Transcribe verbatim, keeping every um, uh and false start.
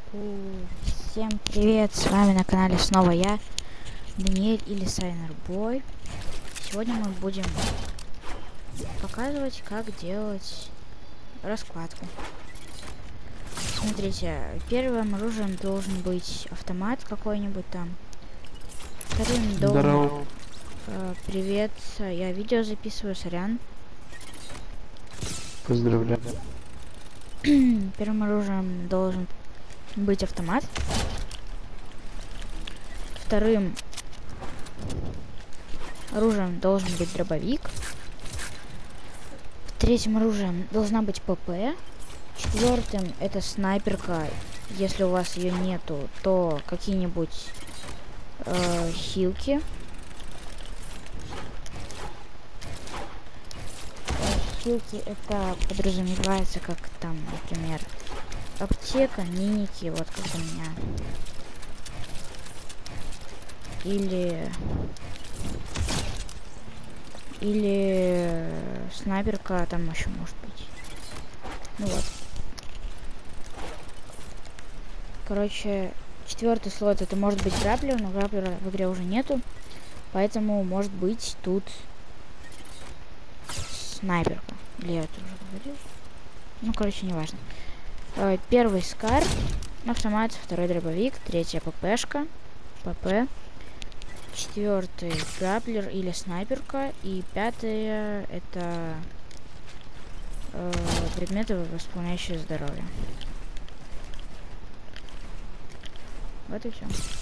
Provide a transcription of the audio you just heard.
Всем привет, с вами на канале снова я, Даниэль или Сайнербой. Сегодня мы будем показывать, как делать раскладку. Смотрите, первым оружием должен быть автомат какой-нибудь там. Вторым должен... Здорово. Э, привет, я видео записываю, сорян. Поздравляю. Первым оружием должен быть автомат. Вторым оружием должен быть дробовик. Третьим оружием должна быть ПП. Четвертым это снайперка. Если у вас ее нету, то какие-нибудь э, хилки. Э, хилки это подразумевается как там, например, аптека, миники, вот как у меня. Или или снайперка там еще может быть. Ну вот. Короче, четвертый слот это может быть граплер, но граплера в игре уже нету, поэтому может быть тут снайперка. Или я это уже говорил? Ну, короче, не важно. Первый скар, автомат, второй дробовик, третья ППшка, ПП. Четвертый граплер или снайперка. И пятое это э, предметы, восполняющие здоровье. Вот и все.